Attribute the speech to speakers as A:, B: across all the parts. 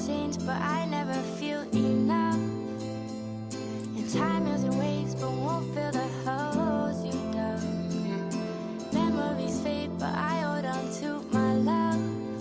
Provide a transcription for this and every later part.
A: change, but I never feel enough. And time heals in waves, but won't fill the holes you dug. Memories fade, but I hold on to my love.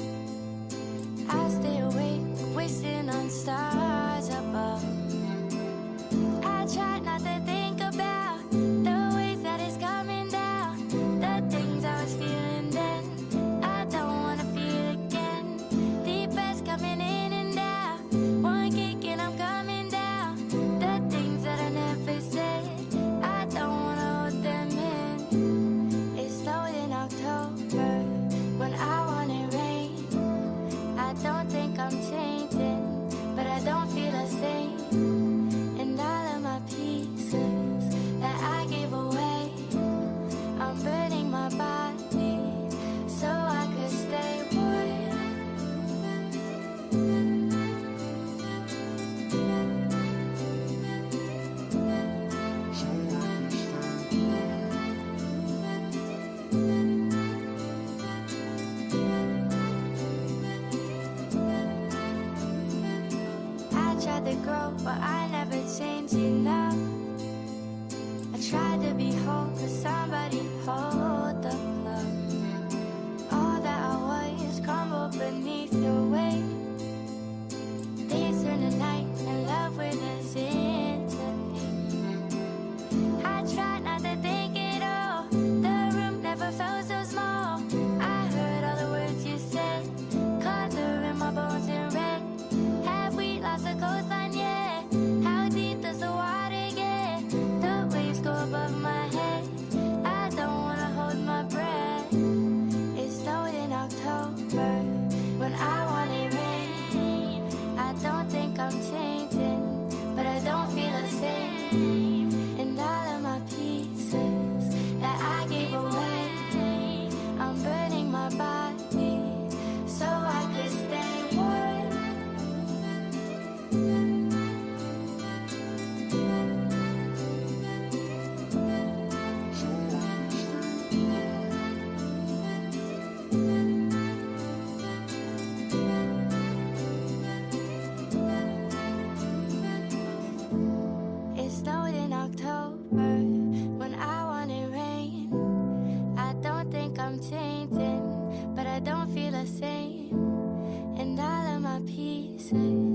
A: I stay awake, wishing on stars above. I try not to think about the ways that it's coming down, the things I was feeling then, I don't wanna feel again. Deepest coming in and out, one kick and I'm coming down. The things that I never said, I don't wanna hold them in. It snowed in October when I wanted rain. I don't think I'm changing, but I don't feel the same. And all of my pieces that I gave away, I'm burning my body so I could stay warm. I tried to grow, but I never changed enough. I tried to be whole, but somebody hold the plug. All that I was crumbled beneath your weight. Days turn to night and love withers into me. I tried not to think it all, the room never felt so small. I heard all the words you said, color in my bones and red. Have we lost the coastline yet? How deep does the water get? The waves go above my head, I don't wanna hold my breath. It snowed in October when I wanted rain. I don't think I'm changing, but I don't feel the same. And all of my pieces that I gave away, I'm burning my body so I could stay warm. It snowed in October when I wanted rain. I don't think I'm changing, but I don't feel the same. And all of my pieces